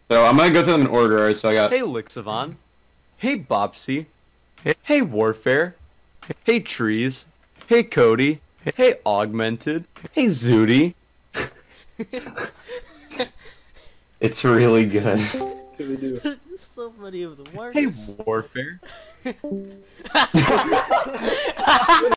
So I'm gonna go through them in order. Alright, so I got. Hey Lixavon. Hey Bopsy. Hey Warfare. Hey Trees. Hey Cody. Hey Augmented. Hey Zooty. It's really good. So many of them. Why are Hey they Warfare.